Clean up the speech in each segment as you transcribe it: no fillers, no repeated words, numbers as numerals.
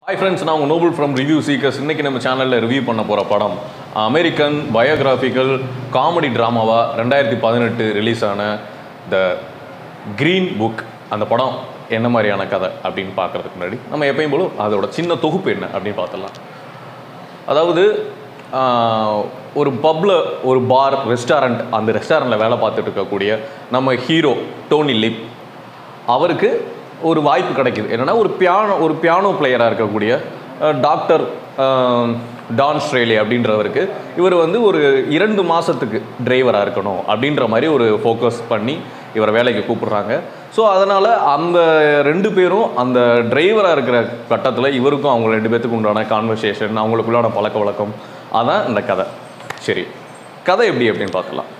Hi friends, நான் உங்கள் Nobel from review seekers. இன்றைக்கி நம்ம சேனலில் ரிவ்யூ பண்ண போகிற படம் அமெரிக்கன் பயோகிராஃபிக்கல் காமெடி ட்ராமாவாக 2018 ரிலீஸ் ஆன த க்ரீன் புக். அந்த படம் என்ன மாதிரியான கதை அப்படின்னு பார்க்குறதுக்கு முன்னாடி நம்ம எப்பயும் போல அதோட சின்ன தொகுப்பு என்ன அப்படின்னு பார்த்துடலாம். அதாவது ஒரு பப்பில் ஒரு பார் ரெஸ்டாரண்ட், அந்த ரெஸ்டாரண்ட்டில் வேலை பார்த்துட்டு இருக்கக்கூடிய நம்ம ஹீரோ டோனி லிப், அவருக்கு ஒரு வாய்ப்பு கிடைக்குது. என்னென்னா ஒரு பியானோ பிளேயராக இருக்கக்கூடிய டாக்டர் டான் ஷிர்லி அப்படின்றவருக்கு இவர் வந்து ஒரு 2 மாதத்துக்கு டிரைவராக இருக்கணும் அப்படின்ற மாதிரி ஒரு ஃபோக்கஸ் பண்ணி இவரை வேலைக்கு கூப்பிடுறாங்க. ஸோ அதனால் அந்த 2 பேரும் அந்த டிரைவராக இருக்கிற கட்டத்தில் இவருக்கும் அவங்க 2 பேர்த்துக்கு உண்டான கான்வர்சேஷன், அவங்களுக்குள்ளான பழக்க வழக்கம், அதான் இந்த கதை. சரி, கதை எப்படி அப்படின்னு பார்க்கலாம்.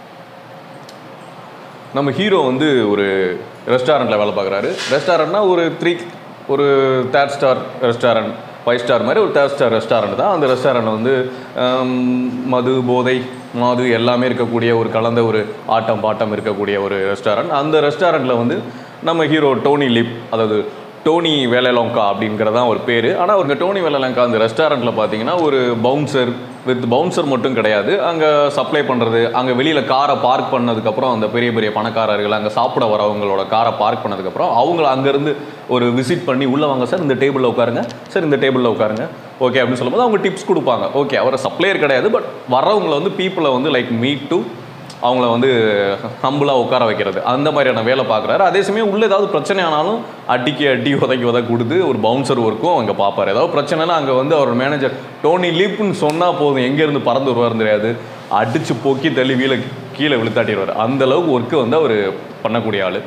நம்ம ஹீரோ வந்து ஒரு ரெஸ்டாரண்ட்டில் வேலை பார்க்குறாரு. ரெஸ்டாரண்ட்னா ஒரு 3rd ஸ்டார் ரெஸ்டாரண்ட், 5 ஸ்டார் மாதிரி ஒரு 3rd ஸ்டார் ரெஸ்டாரண்ட் தான். அந்த ரெஸ்டாரண்ட் வந்து மது எல்லாமே இருக்கக்கூடிய ஒரு கலந்த ஒரு ஆட்டம் பாட்டம் இருக்கக்கூடிய ஒரு ரெஸ்டாரண்ட். அந்த ரெஸ்டாரண்ட்டில் வந்து நம்ம ஹீரோ டோனி லிப், அதாவது டோனி வேலலோங்கா அப்படிங்கிறதான் ஒரு பேர். ஆனால் அவங்க டோனி வேலலோங்கா அந்த ரெஸ்டாரண்ட்டில் பார்த்தீங்கன்னா ஒரு பவுன்சர் மட்டும் கிடையாது, அங்கே சப்ளை பண்ணுறது, அங்கே வெளியில் காரை பார்க் பண்ணதுக்கப்புறம் அந்த பெரிய பெரிய பணக்காரர்கள் அங்கே சாப்பிட வரவங்களோட காரை பார்க் பண்ணதுக்கப்புறம் அவங்கள அங்கேருந்து ஒரு விசிட் பண்ணி உள்ளே வாங்க சார், இந்த டேபிளில் உட்காருங்க சார், இந்த டேபிளில் உட்காருங்க ஓகே அப்படின்னு சொல்லும்போது அவங்க டிப்ஸ் கொடுப்பாங்க. ஓகே, அவரை சப்ளையர் கிடையாது, பட் வரவங்களை வந்து பீப்புளை வந்து லைக் மீட் டு அவங்கள வந்து ஹம்பிளாக உட்கார வைக்கிறது, அந்த மாதிரியான வேலை பார்க்குறாரு. அதே சமயம் உள்ளே ஏதாவது பிரச்சனை ஆனாலும் அடி உதக்கி கொடுத்து ஒரு பவுன்சர் ஒர்க்கும் அங்கே பார்ப்பார். ஏதாவது பிரச்சனைனா அங்கே வந்து அவர் மேனேஜர் டோனி லிப்னு சொன்னால் போதும், எங்கேருந்து பறந்து வருவார் தெரியாது, அடித்து பொக்கி தள்ளி கீழே விழுத்தாட்டிடுவார். அந்தளவுக்கு ஒர்க்கு வந்து அவர் பண்ணக்கூடிய ஆள்.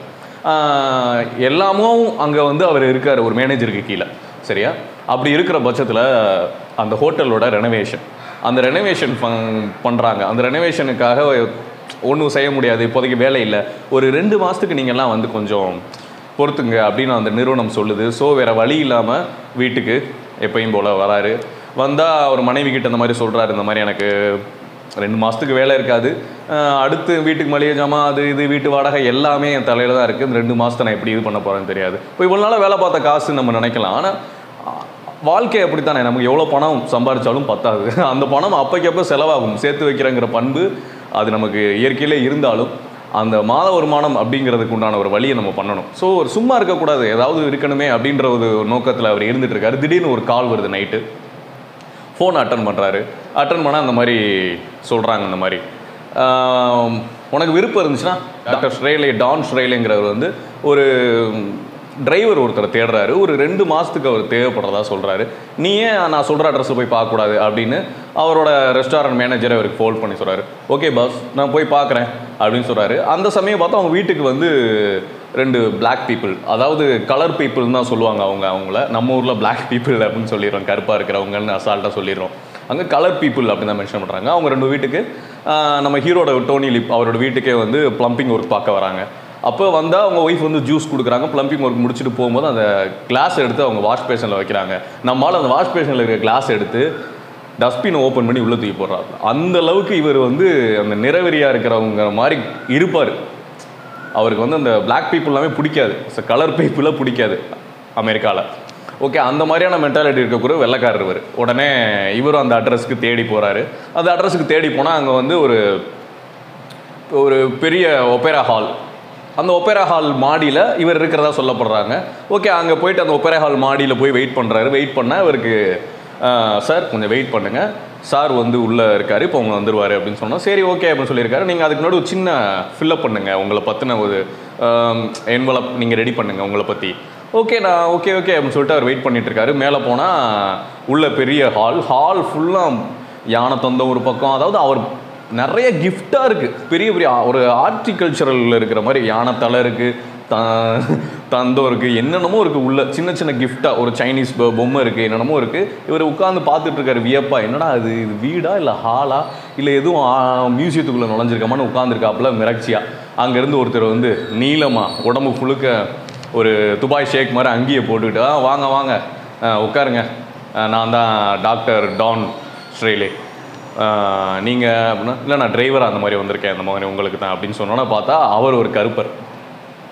எல்லாமும் அங்கே வந்து அவர் இருக்கார் ஒரு மேனேஜருக்கு கீழே. சரியா? அப்படி இருக்கிற பட்சத்தில் அந்த ஹோட்டலோட அந்த ரெனோவேஷன் பண்ணுறாங்க. அந்த ரெனோவேஷனுக்காக ஒன்றும் செய்ய முடியாது, இப்போதைக்கு வேலை இல்லை, ஒரு 2 மாதத்துக்கு நீங்கள்லாம் வந்து கொஞ்சம் பொறுத்துங்க அப்படின்னு அந்த நிறுவனம் சொல்லுது. ஸோ வேறு வழி இல்லாமல் வீட்டுக்கு எப்பயும் போல் வராரு. வந்தால் அவர் மனைவி கிட்ட இந்த மாதிரி சொல்கிறாரு, இந்த மாதிரி எனக்கு 2 மாதத்துக்கு வேலை இருக்காது, அடுத்து வீட்டுக்கு மளிகை ஜாமான் அது இது வீட்டு வாடகை எல்லாமே என் தலையில் தான் இருக்குது, இந்த 2 மாதத்தை நான் எப்படி இது பண்ண போகிறேன்னு தெரியாது. இப்போ இவ்வளோ நாளாக வேலை பார்த்த காசு நம்ம நினைக்கலாம், ஆனால் வாழ்க்கை அப்படித்தானே, நமக்கு எவ்வளோ பணம் சம்பாதிச்சாலும் பத்தாது. அந்த பணம் அப்போக்கப்போ செலவாகும். சேர்த்து வைக்கிறங்கிற பண்பு அது நமக்கு இயற்கையிலே இருந்தாலும் அந்த மாத வருமானம் அப்படிங்கிறதுக்கு உண்டான ஒரு வழியை நம்ம பண்ணணும். ஸோ ஒரு சும்மா இருக்கக்கூடாது, ஏதாவது இருக்கணுமே அப்படின்ற ஒரு நோக்கத்தில் அவர் இருந்துகிட்டு இருக்காரு. திடீர்னு ஒரு கால் வருது நைட்டு. ஃபோன் அட்டன் பண்ணுறாரு. அட்டன் பண்ணால் அந்த மாதிரி சொல்கிறாங்க, இந்த மாதிரி உனக்கு விருப்பம் இருந்துச்சுன்னா டாக்டர் டான் ஷிர்லிங்கிறவர் வந்து ஒரு டிரைவர் ஒருத்தரை தேடுறாரு, ஒரு 2 மாதத்துக்கு அவர் தேவைப்படுறதா சொல்கிறாரு. நீ ஏன் நான் சொல்கிற அட்ரஸில் போய் பார்க்கக்கூடாது அப்படின்னு அவரோட ரெஸ்டாரண்ட் மேனேஜரை அவருக்கு ஃபோன் பண்ணி சொல்கிறாரு. ஓகே பாஸ், நான் போய் பார்க்குறேன் அப்படின்னு சொல்கிறாரு. அந்த சமயம் பார்த்தா அவங்க வீட்டுக்கு வந்து 2 பிளாக் பீப்புள், அதாவது கலர் பீப்புள்னு தான் சொல்லுவாங்க அவங்கள. நம்ம ஊரில் பிளாக் பீப்புள் அப்படின்னு சொல்லிடுறோம், கருப்பாக இருக்கிறவங்கன்னு அசால்ட்டாக சொல்லிடுறோம். அங்கே கலர் பீப்புள் அப்படின்னு தான் மென்ஷன் பண்ணுறாங்க. அவங்க 2 வீட்டுக்கு நம்ம ஹீரோட டோனி லிப் அவரோட வீட்டுக்கே வந்து ப்ளம்பிங் ஒர்க் பார்க்க வராங்க. அப்போ வந்தால் அவங்க ஒய்ஃப் வந்து ஜூஸ் கொடுக்குறாங்க. ப்ளம்பிங் ஒர்க் முடிச்சுட்டு போகும்போது அந்த கிளாஸ் எடுத்து அவங்க வாஷ் பேஷனில் வைக்கிறாங்க. நம்மளால் அந்த வாஷ் பேஷனில் இருக்கிற கிளாஸ் எடுத்து டஸ்ட்பினை ஓப்பன் பண்ணி உள்ளே தூக்கி போடுறாரு. அந்த அளவுக்கு இவர் வந்து அந்த நிறவெறியாக இருக்கிறவங்க மாதிரி இருப்பார். அவருக்கு வந்து அந்த பிளாக் பீப்புள் எல்லாமே பிடிக்காது, கலர் பீப்புளாக பிடிக்காது அமெரிக்காவில். ஓகே, அந்த மாதிரியான மென்டாலிட்டி இருக்கக்கூட வெள்ளைக்காரர் இவர். உடனே இவரும் அந்த அட்ரஸுக்கு தேடி போகிறாரு. அந்த அட்ரஸுக்கு தேடி போனால் அங்கே வந்து ஒரு பெரிய ஒப்பேரா ஹால், அந்த ஒப்பேரா ஹால் மாடியில் இவர் இருக்கிறதா சொல்லப்படுறாங்க. ஓகே, அங்கே போயிட்டு அந்த ஒப்பேரா ஹால் மாடியில் போய் வெயிட் பண்ணுறாரு. வெயிட் பண்ணால் இவருக்கு சார் கொஞ்சம் வெயிட் பண்ணுங்கள், சார் வந்து உள்ளே இருக்கார், இப்போ அவங்க வந்துடுவார் அப்படின்னு சொன்னால் சரி ஓகே அப்படின்னு சொல்லியிருக்காரு. நீங்கள் அதுக்கு முன்னாடி ஒரு சின்ன ஃபில்லப் பண்ணுங்கள், உங்களை பற்றின ஒரு என்வலப் நீங்கள் ரெடி பண்ணுங்கள் உங்களை பற்றி. ஓகே அப்படின்னு சொல்லிட்டு அவர் வெயிட் பண்ணிட்டு இருக்காரு. மேலே போனால் உள்ள பெரிய ஹால் ஃபுல்லாக யானை தொந்தம் ஒரு பக்கம், அதாவது அவர் நிறைய கிஃப்டாக இருக்குது, பெரிய ஒரு ஆர்டிகல்ச்சரலில் இருக்கிற மாதிரி யானை தலை இருக்குது, தந்தம் இருக்குது, என்னென்னமோ இருக்குது உள்ள சின்ன சின்ன கிஃப்டாக, ஒரு சைனீஸ் பொம்மை இருக்குது, என்னென்னமோ இருக்குது. இவர் உட்காந்து பார்த்துட்ருக்காரு வியப்பா, என்னடா இது வீடா இல்லை ஹாலா இல்லை எதுவும் மியூசியத்துக்குள்ளே நுழைஞ்சிருக்காமான்னு உட்காந்துருக்காப்புல மிரட்சியாக. அங்கேருந்து ஒருத்தர் வந்து நீளமாக உடம்பு ஃபுல்லுக்க ஒரு துபாய் ஷேக் மாதிரி அங்கேயே போட்டுக்கிட்டு வாங்க உட்காருங்க, நான் தான் டாக்டர் டான் ஷிர்லி, நீங்கள் அப்படின்னா இல்லை நான் டிரைவராக அந்த மாதிரி வந்திருக்கேன், அந்த மாதிரி உங்களுக்கு தான் அப்படின்னு சொன்னோன்னா பார்த்தா அவர் ஒரு கருப்பர்.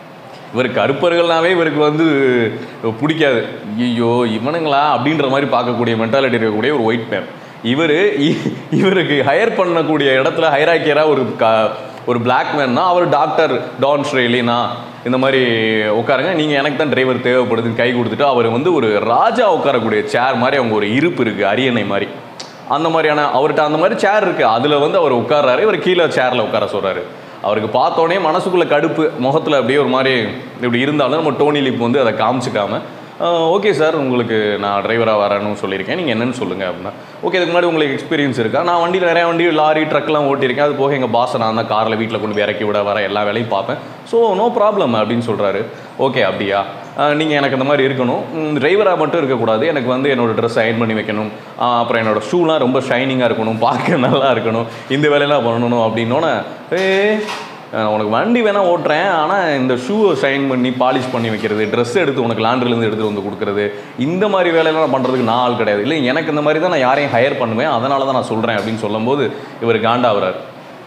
இவர் கருப்பர்கள்னாவே இவருக்கு வந்து பிடிக்காது. ஐயோ இவனுங்களா அப்படின்ற மாதிரி பார்க்கக்கூடிய மென்டாலிட்டி இருக்கக்கூடிய ஒரு ஒயிட் மேன். இவருக்கு ஹையர் பண்ணக்கூடிய இடத்துல ஹைராக்கியராக ஒரு பிளாக் மேன்னா அவர் டாக்டர் டான் ஷ்ரேலினா இந்த மாதிரி உட்காருங்க, நீங்கள் எனக்கு தான் டிரைவர் தேவைப்படுதுன்னு கை கொடுத்துட்டு அவர் வந்து ஒரு ராஜா உட்காரக்கூடிய சேர் மாதிரி அவங்க ஒரு இருப்பு இருக்குது, அரியணை மாதிரி. அந்த மாதிரியான அவர்கிட்ட அந்த மாதிரி சேர் இருக்குது. அதில் வந்து அவர் உட்கார்றாரு, இவர் கீழே சேரில் உட்கார சொல்கிறாரு. அவருக்கு பார்த்தோன்னே மனசுக்குள்ளே கடுப்பு, முகத்தில் அப்படியே ஒரு மாதிரி இப்படி இருந்தாலும் நம்ம டோனி லிப் வந்து அதை காமிச்சிக்காமல் ஓகே சார் உங்களுக்கு நான் டிரைவராக வரேன்னு சொல்லியிருக்கேன், நீங்கள் என்னென்னு சொல்லுங்கள் அப்படின்னா. ஓகே இதுக்கு முன்னாடி உங்களுக்கு எக்ஸ்பீரியன்ஸ் இருக்கா? நான் வண்டியில் நிறையா வண்டி லாரி ட்ரக்லாம் ஓட்டியிருக்கேன், அது போக எங்கள் பாஸை நான் தான் காரில் வீட்டில் கொண்டு போய் இறக்கி விட வர எல்லா வேலையும் பார்ப்பேன், ஸோ நோ ப்ராப்ளம் அப்படின்னு சொல்கிறாரு. ஓகே அப்படியா, நீங்கள் எனக்கு இந்த மாதிரி இருக்கணும், டிரைவராக மட்டும் இருக்கக்கூடாது, எனக்கு வந்து என்னோடய ட்ரெஸ் அயன் பண்ணி வைக்கணும், அப்புறம் என்னோடய ஷூலாம் ரொம்ப ஷைனிங்காக இருக்கணும், பார்க்க நல்லா இருக்கணும், இந்த வேலையெல்லாம் பண்ணணும் அப்படின்னோன்னே உனக்கு வண்டி வேணால் ஓட்டுறேன், ஆனால் இந்த ஷூவை ஷைன் பண்ணி பாலிஷ் பண்ணி வைக்கிறது, ட்ரெஸ் எடுத்து உனக்கு லாண்ட்ரிலேருந்து எடுத்துகிட்டு வந்து கொடுக்குறது, இந்த மாதிரி வேலையெல்லாம் நான் பண்ணுறதுக்கு நான் ஆள் கிடையாது, இல்லை எனக்கு இந்த மாதிரி தான் நான் யாரையும் ஹையர் பண்ணுவேன், அதனால தான் நான் சொல்கிறேன் அப்படின்னு சொல்லும்போது இவர் காண்டாகிறார்.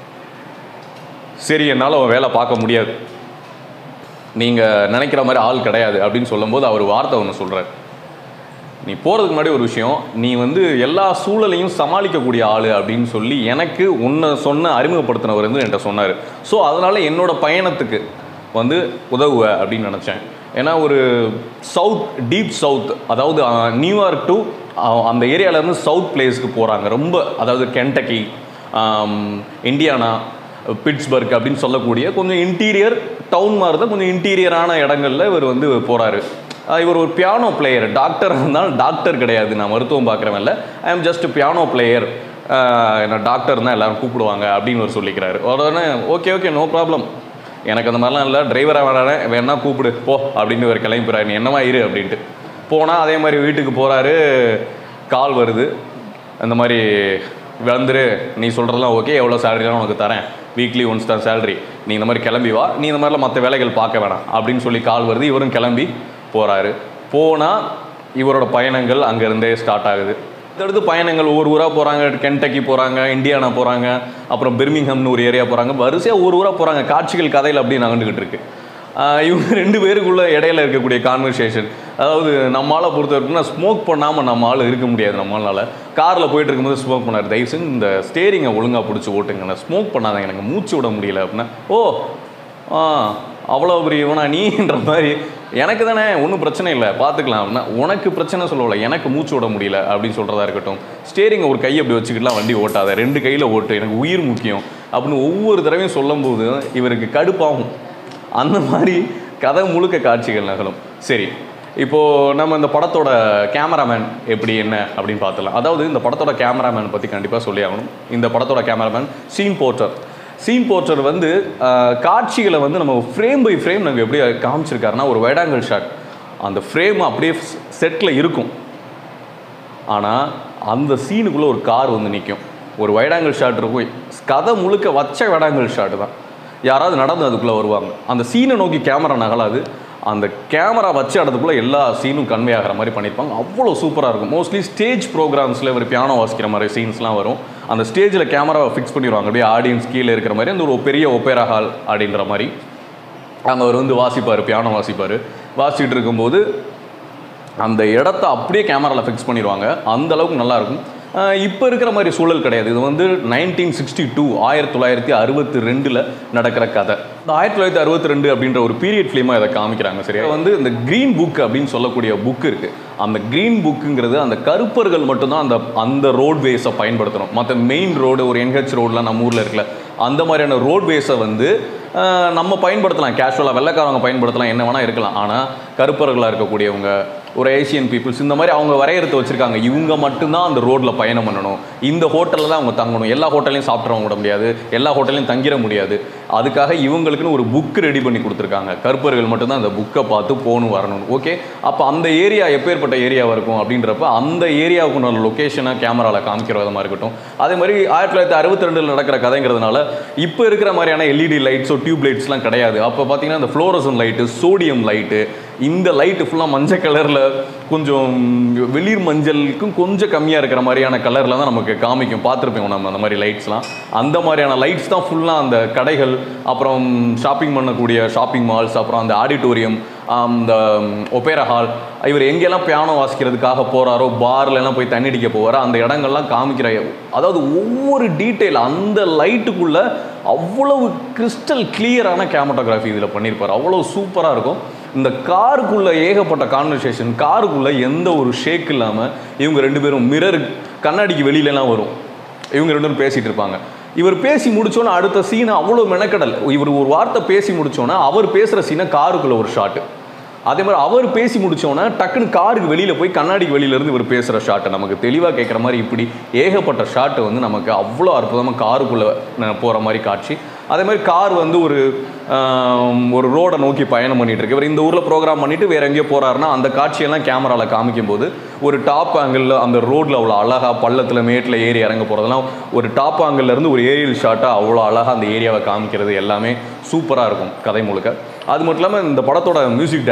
சரி என்னால் அவன் வேலை பார்க்க முடியாது, நீங்கள் நினைக்கிற மாதிரி ஆள் கிடையாது அப்படின்னு சொல்லும்போது அவர் வார்த்தை ஒன்று சொல்கிறார். நீ போகிறதுக்கு முன்னாடி ஒரு விஷயம், நீ வந்து எல்லா சூழலையும் சமாளிக்கக்கூடிய ஆள் அப்படின்னு சொல்லி எனக்கு உன்னை அறிமுகப்படுத்தினவர் வந்து என்கிட்ட சொன்னார். ஸோ அதனால் என்னோடய பயணத்துக்கு வந்து உதவுவ அப்படின்னு நினச்சேன். ஏன்னா ஒரு டீப் சவுத், அதாவது நியூயார்க் டு அந்த ஏரியாவிலேருந்து சவுத் பிளேஸ்க்கு போகிறாங்க, ரொம்ப அதாவது கென்டக்கி, இண்டியானா, பிட்ஸ்பர்க் அப்படின்னு சொல்லக்கூடிய கொஞ்சம் இன்டீரியர் டவுன் மாதிரி தான், கொஞ்சம் இன்டீரியரான இடங்களில் இவர் வந்து போகிறாரு. இவர் ஒரு பியானோ பிளேயர், டாக்டர் இருந்தாலும் டாக்டர் கிடையாது, நான் மருத்துவம் பார்க்குறவன் இல்லை, I am just piano player, என்ன டாக்டர் தான் எல்லோரும் கூப்பிடுவாங்க அப்படின்னு ஒரு சொல்லிக்கிறாரு. உடனே ஓகே நோ ப்ராப்ளம், எனக்கு அந்த மாதிரிலாம் இல்லை, டிரைவராக வேணா கூப்பிடு போ அப்படின்னு ஒரு கிளம்பிடுறாரு, நீ என்னமா இரு அப்படின்ட்டு போனால். அதே மாதிரி வீட்டுக்கு போகிறாரு, கால் வருது, அந்த மாதிரி வந்துரு, நீ சொல்கிறதெல்லாம் ஓகே, எவ்வளோ சேலரிலாம் உனக்கு தரேன், வீக்லி ஒன்ஸ் தான் சேலரி, நீ இந்த மாதிரி கிளம்பி வா, நீ இந்த மாதிரிலாம் மற்ற வேலைகள் பார்க்க வேணாம் அப்படின்னு சொல்லி கால் வருது. இவரும் கிளம்பி போகிறாரு. போனால் இவரோட பயணங்கள் அங்கேருந்தே ஸ்டார்ட் ஆகுது. அடுத்து பயணங்கள் ஒவ்வொரு ஊராக போகிறாங்க, கென்டக்கி போகிறாங்க, இண்டியானா போகிறாங்க, அப்புறம் பெர்மிங்ஹம்னு ஒரு ஏரியா போகிறாங்க, வரிசையாக ஒரு ஊராக போகிறாங்க. காட்சிகள் கதையில் அப்படி நகண்டுக்கிட்டு இருக்கு. இவங்க ரெண்டு பேருக்குள்ள இடையில இருக்கக்கூடிய கான்வர்சேஷன், அதாவது நம்மளால் பொறுத்த வரைக்கும் ஸ்மோக் பண்ணாமல் நம்மளால் இருக்க முடியாது. நம்மளால் காரில் போயிட்டு இருக்கும்போது ஸ்மோக் பண்ணார், தயவு செஞ்சு இந்த ஸ்டேரிங்கை ஒழுங்காக பிடிச்சி ஓட்டுங்கண்ணா, ஸ்மோக் பண்ணாதாங்க, எனக்கு மூச்சு விட முடியல அப்படின்னா. ஓ அவ்வளோ பெரிய இவனா நீன்ற மாதிரி, எனக்கு தானே ஒன்றும் பிரச்சனை இல்லை பார்த்துக்கலாம் அப்படின்னா, உனக்கு பிரச்சனை சொல்லலை, எனக்கு மூச்சு விட முடியல அப்படின்னு சொல்கிறதா இருக்கட்டும். ஸ்டேரிங்கை ஒரு கையை அப்படி வச்சுக்கிட்டுலாம் வண்டி ஓட்டாத, ரெண்டு கையில் ஓட்டு, எனக்கு உயிர் முக்கியம் அப்படின்னு ஒவ்வொரு தடவையும் சொல்லும்போது இவருக்கு கடுப்பாகும். அந்த மாதிரி கதை முழுக்க காட்சிகள் நகலும். சரி, இப்போது நம்ம இந்த படத்தோட கேமராமேன் எப்படி என்ன அப்படின்னு பார்த்துலாம். அதாவது இந்த படத்தோட கேமராமேன் பற்றி கண்டிப்பாக சொல்லி ஆகணும். இந்த படத்தோட கேமராமேன் சீன் போர்ட்டர் வந்து காட்சிகளை வந்து நம்ம ஃப்ரேம் பை ஃப்ரேம் நாங்கள் எப்படி காமிச்சிருக்காருன்னா, ஒரு வைட் ஆங்கிள் ஷாட், அந்த ஃப்ரேம் அப்படியே செட்டில் இருக்கும், ஆனால் அந்த சீனுக்குள்ளே ஒரு கார் வந்து நிற்கும், ஒரு வைட் ஆங்கிள் ஷாட் இருக்கும், கதை முழுக்க வச்ச வைட் ஆங்கிள் ஷாட்டு தான், யாராவது நடந்து அதுக்குள்ளே வருவாங்க, அந்த சீனை நோக்கி கேமரா நகலாது, அந்த கேமரா வச்ச இடத்துக்குள்ளே எல்லா சீனும் கன்வே ஆகிற மாதிரி பண்ணியிருப்பாங்க. அவ்வளோ சூப்பராக இருக்கும். மோஸ்ட்லி ஸ்டேஜ் ப்ரோக்ராம்ஸில் ஒரு பியானோ வாசிக்கிற மாதிரி சீன்ஸ்லாம் வரும், அந்த ஸ்டேஜில் கேமராவை ஃபிக்ஸ் பண்ணிடுவாங்க, அப்படியே ஆடியன்ஸ் கீழே இருக்கிற மாதிரி, அந்த ஒரு பெரிய ஒப்பேரா ஹால் அப்படின்ற மாதிரி அங்கே அவர் வந்து வாசிப்பார், பியானோ வாசிக்கிட்டு இருக்கும்போது அந்த இடத்த அப்படியே கேமராவில் ஃபிக்ஸ் பண்ணிடுவாங்க. அந்தளவுக்கு நல்லாயிருக்கும். இப்போ இருக்கிற மாதிரி சூழல் கிடையாது. இது வந்து 1962 1962 நடக்கிற கதை. இந்த 1962 அப்படின்ற ஒரு பீரியட் ஃபிலிமாக இதை காமிக்கிறாங்க. சரியா வந்து இந்த க்ரீன் புக் அப்படின்னு சொல்லக்கூடிய புக் இருக்குது. அந்த க்ரீன் புக்குங்கிறது அந்த கருப்பர்கள் மட்டும்தான் அந்த ரோட்வேஸை பயன்படுத்தணும். மற்ற மெயின் ரோடு, ஒரு NH ரோடெலாம் நம்ம ஊரில் இருக்கல, அந்த மாதிரியான ரோட்வேஸை வந்து நம்ம பயன்படுத்தலாம், கேஷுவலாக வெள்ளைக்காரவங்க பயன்படுத்தலாம், என்ன வேணால் இருக்கலாம். ஆனால் கருப்பர்களாக இருக்கக்கூடியவங்க, ஒரு ஏசியன் பீப்புள்ஸ், இந்த மாதிரி அவங்க வரையறுத்து வச்சுருக்காங்க, இவங்க மட்டும்தான் அந்த ரோட்டில் பயணம் பண்ணணும், இந்த ஹோட்டலில் தான் அவங்க தங்கணும், எல்லா ஹோட்டலையும் சாப்பிட்றவங்க விட முடியாது, எல்லா ஹோட்டலையும் தங்கிட முடியாது. அதுக்காக இவங்களுக்குன்னு ஒரு புக் ரெடி பண்ணி கொடுத்துருக்காங்க. கருப்பர்கள் மட்டும்தான் அந்த புக்கை பார்த்து போகணும் வரணும். ஓகே, அப்போ அந்த ஏரியா எப்பேற்பட்ட ஏரியாவாக இருக்கும் அப்படின்றப்ப அந்த ஏரியாவுக்குள்ள லொக்கேஷனை கேமராவில் காமிக்கிற விதமாக இருக்கட்டும். அதே மாதிரி 1962 நடக்கிற கதைங்கிறதுனால இப்போ இருக்கிற மாதிரியான LED லைட்ஸோ டியூப் லைட்ஸ்லாம் கிடையாது. அப்போ பார்த்தீங்கன்னா இந்த ஃப்ளோரசன் லைட்டு, சோடியம் லைட்டு, இந்த லைட்டு ஃபுல்லாக மஞ்சள் கலரில், கொஞ்சம் வெளிர் மஞ்சளுக்கும் கொஞ்சம் கம்மியாக இருக்கிற மாதிரியான கலரில் தான் நமக்கு காமிக்கும். பார்த்துருப்போம் நம்ம அந்த மாதிரி லைட்ஸ்லாம். அந்த மாதிரியான லைட்ஸ் தான் ஃபுல்லாக அந்த கடைகள், அப்புறம் ஷாப்பிங் பண்ணக்கூடிய ஷாப்பிங் மால்ஸ், அப்புறம் அந்த ஆடிட்டோரியம், அந்த ஒபேரா ஹால், இவர் எங்கெல்லாம் பியானோ வாசிக்கிறதுக்காக போகிறாரோ, பார்லெல்லாம் போய் தண்ணி அடிக்க போவாரோ அந்த இடங்கள்லாம் காமிக்கிற, அதாவது ஒவ்வொரு டீட்டெயில் அந்த லைட்டுக்குள்ளே அவ்வளவு கிறிஸ்டல் கிளியரான கேமராகிராஃபி இதில் பண்ணியிருப்பார். அவ்வளோ சூப்பராக இருக்கும். இந்த காருக்குள்ளே ஏகப்பட்ட கான்வர்சேஷன், காருக்குள்ளே எந்த ஒரு ஷேக் இல்லாமல் இவங்க 2 பேரும் மிரர் கண்ணாடிக்கு வெளியிலலாம் வரும், இவங்க 2 பேரும் பேசிகிட்டு இருப்பாங்க. இவர் பேசி முடிச்சோன்னா அடுத்த சீனை அவ்வளோ மெனக்கடல். இவர் ஒரு வார்த்தை பேசி முடிச்சோன்னா அவர் பேசுகிற சீனை காருக்குள்ளே ஒரு ஷாட்டு, அதே மாதிரி அவர் பேசி முடிச்சோன்னா டக்குன்னு காருக்கு வெளியில் போய் கண்ணாடிக்கு வெளியிலேருந்து இவர் பேசுகிற ஷாட்டை நமக்கு தெளிவாக கேட்குற மாதிரி, இப்படி ஏகப்பட்ட ஷாட்டு வந்து நமக்கு அவ்வளோ அற்புதமாக காருக்குள்ளே போகிற மாதிரி காட்சி. அதே மாதிரி கார் வந்து ஒரு ரோடை நோக்கி பயணம் பண்ணிகிட்டு இருக்கு. இவர் இந்த ஊரில் ப்ரோக்ராம் பண்ணிவிட்டு வேறு எங்கேயோ போகிறாருன்னா அந்த காட்சியெல்லாம் கேமராவில் காமிக்கும் போது ஒரு டாப் ஆங்கிளில் அந்த ரோட்டில் அவ்வளோ அழகாக பள்ளத்தில் மேட்டில் ஏறி இறங்க போகிறதெல்லாம் ஒரு டாப் ஆங்கிள்லேருந்து ஒரு ஏரியல் ஷாட்டாக அவ்வளோ அழகாக அந்த ஏரியாவை காமிக்கிறது எல்லாமே சூப்பராக இருக்கும் கதை முழுக்க. அது மட்டும் இல்லாமல் இந்த படத்தோட மியூசிக்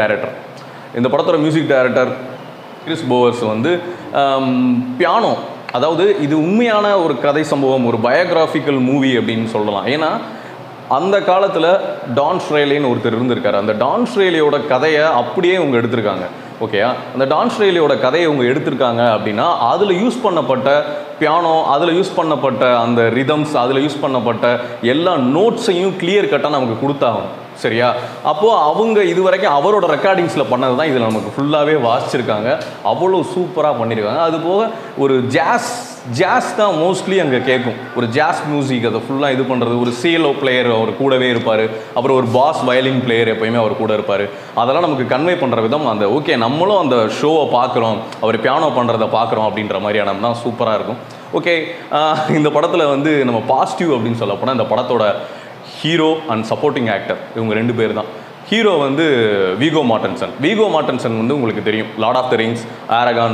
டைரக்டர் கிறிஸ் போவர்ஸ் வந்து பியானோ, அதாவது இது உண்மையான ஒரு கதை சம்பவம், ஒரு பயோகிராஃபிக்கல் மூவி அப்படின்னு சொல்லலாம். ஏன்னா அந்த காலத்தில் டான் ஷ்ரேலின்னு ஒருத்தர் இருந்திருக்காரு. அந்த டான் ஷ்ரேலியோட கதையை அப்படியே இவங்க எடுத்திருக்காங்க. ஓகேயா, அந்த டான் ஷ்ரேலியோட கதையை இவங்க எடுத்திருக்காங்க அப்படின்னா அதில் யூஸ் பண்ணப்பட்ட பியானோ, அதில் யூஸ் பண்ணப்பட்ட அந்த ரிதம்ஸ், அதில் யூஸ் பண்ணப்பட்ட எல்லா நோட்ஸையும் கிளியர் கட்டாக நமக்கு கொடுத்தாகும். சரியா, அப்போது அவங்க இது வரைக்கும் அவரோட ரெக்கார்டிங்ஸில் பண்ணது தான் இதில் நமக்கு ஃபுல்லாகவே வாசிச்சிருக்காங்க. அவ்வளோ சூப்பராக பண்ணியிருக்காங்க. அது போக ஒரு ஜாஸ் தான் மோஸ்ட்லி அங்கே கேட்கும், ஒரு ஜாஸ் மியூசிக் அதை ஃபுல்லாக இது பண்ணுறது. ஒரு சிஎல்ஓ பிளேயர் அவர் கூடவே இருப்பார், அப்புறம் ஒரு பாஸ் வயலின் பிளேயர் எப்போயுமே அவர் கூட இருப்பார். அதெல்லாம் நமக்கு கன்வே பண்ணுற விதம் அந்த ஓகே நம்மளும் அந்த ஷோவை பார்க்குறோம், அவர் பியானோ பண்ணுறதை பார்க்குறோம் அப்படின்ற மாதிரியான தான் சூப்பராக இருக்கும். ஓகே, இந்த படத்தில் வந்து நம்ம பாசிட்டிவ் அப்படின்னு சொல்ல போனால் இந்த படத்தோட ஹீரோ அண்ட் சப்போர்ட்டிங் ஆக்டர் இவங்க 2 பேர் தான். ஹீரோ வந்து விகோ மார்டன்சன் வந்து உங்களுக்கு தெரியும், Lord of the Rings, Aragorn,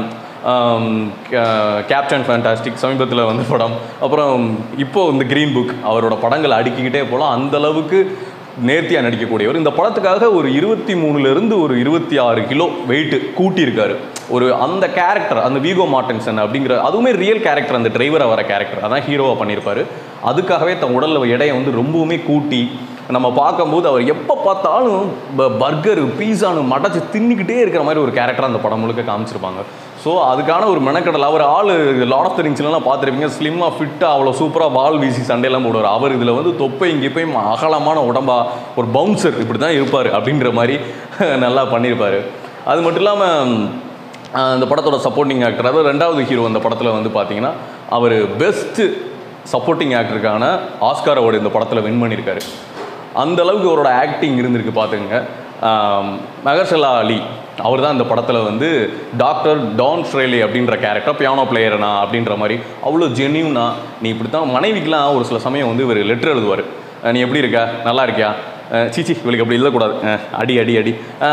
Captain Fantastic சமீபத்தில் வந்து படம், அப்புறம் இப்போது இந்த க்ரீன் புக், அவரோட படங்களை அடுக்கிக்கிட்டே போகலாம். அந்தளவுக்கு நேர்த்தியாக நடிக்கக்கூடியவர். இந்த படத்துக்காக ஒரு 23 ஒரு 26 கிலோ வெயிட்டு கூட்டியிருக்காரு. ஒரு அந்த கேரக்டர், அந்த விகோ மார்டன்சன் அப்படிங்கிற அதுவுமே ரியல் கேரக்டர், அந்த டிரைவராக வர கேரக்டர் அதான் ஹீரோவாக பண்ணியிருப்பார். அதுக்காகவே தன் உடலில் எடையை வந்து ரொம்பவுமே கூட்டி நம்ம பார்க்கும்போது அவர் எப்போ பார்த்தாலும் பர்கரு பீஸானு மடச்சி தின்னிக்கிட்டே இருக்கிற மாதிரி ஒரு கேரக்டர் அந்த படம் முழுக்க காமிச்சிருப்பாங்க. ஸோ அதுக்கான ஒரு மெனக்கடல். அவர் ஆள் லார்ட் ஆஃப் த ரிங்ஸ்லாம் பார்த்துருப்பீங்க, ஸ்லிம்மாக ஃபிட்டாக அவ்வளோ சூப்பராக வால் வீசி சண்டையெல்லாம் போடுவார். அவர் இதில் வந்து தொப்பை இங்கே போய் அகலமான உடம்பா ஒரு பவுன்சர் இப்படி தான் இருப்பார் அப்படின்ற மாதிரி நல்லா பண்ணியிருப்பார். அது மட்டும் இல்லாமல் இந்த படத்தோட சப்போர்ட்டிங் ஆக்டர், அதாவது 2வது ஹீரோ அந்த படத்தில் வந்து பார்த்தீங்கன்னா அவர் பெஸ்ட்டு சப்போர்ட்டிங் ஆக்டருக்கான ஆஸ்கார் அவார்டு இந்த படத்தில் வின் பண்ணியிருக்காரு. அந்த அளவுக்கு அவரோட ஆக்டிங் இருந்திருக்கு பார்த்துங்க. மஹர்ஷலா அலி அவர் தான் இந்த படத்தில் வந்து டாக்டர் டான் ஷ்ரேலி அப்படின்ற கேரக்டர், பியானோ பிளேயர்னா அப்படின்ற மாதிரி அவ்வளோ ஜென்யூனா. நீ இப்படி தான் மனைவிக்கெலாம் ஒரு சில சமயம் வந்து இவர் லெட்டர் எழுதுவார், நீ எப்படி இருக்க, நல்லா இருக்கியா, சீச்சி இவளுக்கு அப்படி எழுதக்கூடாது, அடி அடி அடி,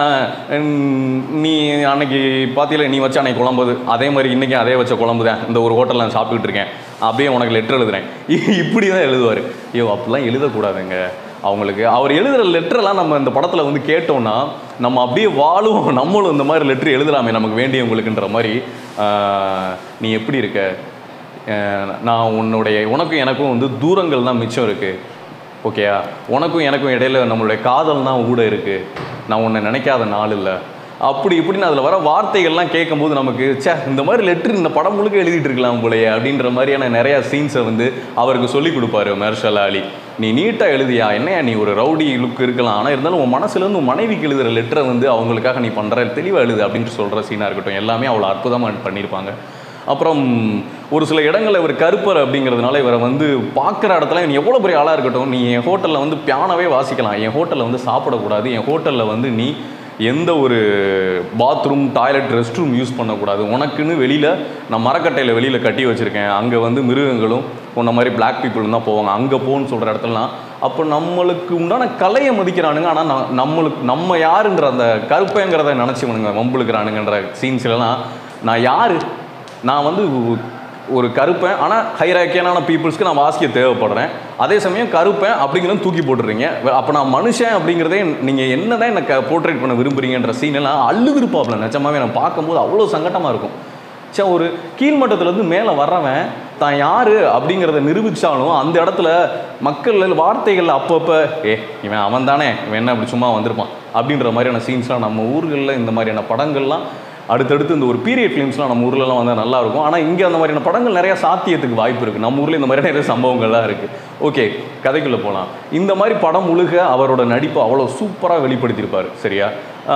நீ அன்னைக்கு பார்த்தீங்களா நீ வச்ச அன்னைக்கு குழம்புது, அதே மாதிரி இன்றைக்கி அதே வச்ச குழம்பு தான் இந்த ஒரு ஹோட்டலில் நான் சாப்பிட்டுக்கிட்டு இருக்கேன், அப்படியே உனக்கு லெட்டர் எழுதுறேன், இப்படி தான் எழுதுவார். ஐயோ அப்படிலாம் எழுதக்கூடாதுங்க. அவங்களுக்கு அவர் எழுதுகிற லெட்டரெல்லாம் நம்ம இந்த படத்தில் வந்து கேட்டோன்னா நம்ம அப்படியே வாழும், நம்மளும் இந்த மாதிரி லெட்ரு எழுதலாமே நமக்கு வேண்டியவங்களுக்குன்ற மாதிரி. நீ எப்படி இருக்க, நான் உனக்கும் எனக்கும் வந்து தூரங்கள் தான் மிச்சம் இருக்குது, ஓகேயா, உனக்கும் எனக்கும் இடையில நம்மளுடைய காதல் தான் கூட இருக்குது, நான் உன்னை நினைக்காத நாள் இல்லை, அப்படி இப்படின்னு அதில் வர வார்த்தைகள்லாம் கேட்கும்போது நமக்கு இந்த மாதிரி லெட்ரு இந்த படம் முழுக்க எழுதிட்டு இருக்கலாம் போலையே அப்படின்ற மாதிரியான நிறையா சீன்ஸை வந்து அவருக்கு சொல்லிக் கொடுப்பாரு மஹர்ஷலா அலி. நீ நீட்டாக எழுதியா, என்னையா நீ ஒரு ரவுடி லுக் இருக்கலாம், ஆனால் இருந்தாலும் உன் மனசுலேருந்து உன் மனைவிக்கு எழுதுகிற லெட்டரை வந்து அவங்களுக்காக நீ பண்ணுற தெளிவாக எழுது அப்படின்ட்டு சொல்கிற சீனாக இருக்கட்டும், எல்லாமே அவ்வளோ அற்புதமாக பண்ணியிருப்பாங்க. அப்புறம் ஒரு சில இடங்களில் இவர் கருப்பர் அப்படிங்கிறதுனால இவரை வந்து பார்க்குற இடத்துல நீ எவ்வளோ பெரிய ஆளாக இருக்கட்டும், நீ என் ஹோட்டலில் வந்து பியானோவே வாசிக்கலாம், என் ஹோட்டலில் வந்து சாப்பிடக்கூடாது, என் ஹோட்டலில் வந்து நீ எந்த ஒரு bathroom toilet rest room use பண்ணக்கூடாது, உனக்குன்னு வெளியில் நான் மரக்கட்டையில் வெளியில் கட்டி வச்சுருக்கேன், அங்கே வந்து மிருகங்களும் உன்ன மாதிரி பிளாக் பீப்புளும் தான் போவாங்க, அங்கே போகணுன்னு சொல்கிற இடத்துலலாம். அப்போ நம்மளுக்கு உண்டான கலையை மதிக்கிறானுங்க, ஆனால் நம்ம யாருன்ற அந்த கருப்பைங்கிறத நினச்சிவனுங்க வம்புழுக்கிறானுங்கன்ற சீன்ஸ்லாம். நான் யார், நான் வந்து ஒரு கருப்பேன், ஆனால் ஹைராக்கியனான பீப்புள்ஸ்க்கு நான் வாசிக்க தேவைப்படுறேன், அதே சமயம் கருப்பேன் அப்படிங்கிறத தூக்கி போட்டுறீங்க, அப்போ நான் மனுஷன் அப்படிங்கிறதே நீங்கள் என்ன தான் என்னை போர்ட்ரேட் பண்ண விரும்புகிறீங்கன்ற சீனெல்லாம் அழுதுருப்பாப்பில் நிஜமாவே நான் பார்க்கும்போது அவ்வளோ சங்கட்டமாக இருக்கும். ஒரு கீழ்மட்டத்துலேருந்து மேலே வர்றவன் தான் யார் அப்படிங்கிறத நிரூபித்தாலும் அந்த இடத்துல மக்கள் வார்த்தைகள் அப்பப்போ இவன் அவன் தானே, இவன் என்ன அப்படி சும்மா வந்திருப்பான் அப்படின்ற மாதிரியான சீன்ஸ்லாம் நம்ம ஊர்களில் இந்த மாதிரியான படங்கள்லாம் அடுத்தடுத்து இந்த ஒரு பீரியட் ஃபிலிம்ஸ்லாம் நம்ம ஊர்லலாம் வந்தால் நல்லாயிருக்கும். ஆனால் இங்கே அந்த மாதிரியான படங்கள் நிறையா சாத்தியத்துக்கு வாய்ப்பு இருக்குது. நம்ம ஊரில் இந்த மாதிரி நிறைய சம்பவங்கள்லாம் இருக்குது. ஓகே, கதைக்குள்ளே போகலாம். இந்த மாதிரி படம் முழுக்க அவரோட நடிப்பை அவ்வளோ சூப்பராக வெளிப்படுத்தியிருப்பார். சரியா,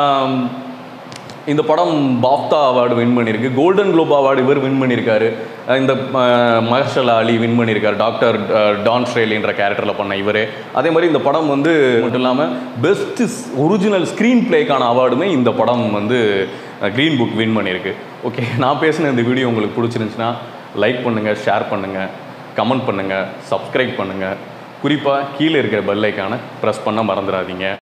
இந்த படம் பாஃப்தா அவார்டு வின் பண்ணியிருக்கு, கோல்டன் குளோப் அவார்டு இவர் வின் பண்ணியிருக்காரு. இந்த மஹர்ஷலா அலி வின் பண்ணியிருக்காரு, டாக்டர் டான் ஷ்ரேலின்ற கேரக்டரில் பண்ண இவர். அதே மாதிரி இந்த படம் வந்து மட்டும் இல்லாமல் பெஸ்ட் ஒரிஜினல் ஸ்க்ரீன் பிளேக்கான அவார்டுமே இந்த படம் வந்து க்ரீன் புக் வின் பண்ணியிருக்கு. ஓகே, நான் பேசின இந்த வீடியோ உங்களுக்கு பிடிச்சிருந்துச்சுன்னா லைக் பண்ணுங்கள், ஷேர் பண்ணுங்கள், கமெண்ட் பண்ணுங்கள், சப்ஸ்கிரைப் பண்ணுங்கள். குறிப்பாக கீழே இருக்கிற பெல் ஐக்கானை ப்ரெஸ் பண்ண மறந்துடாதீங்க.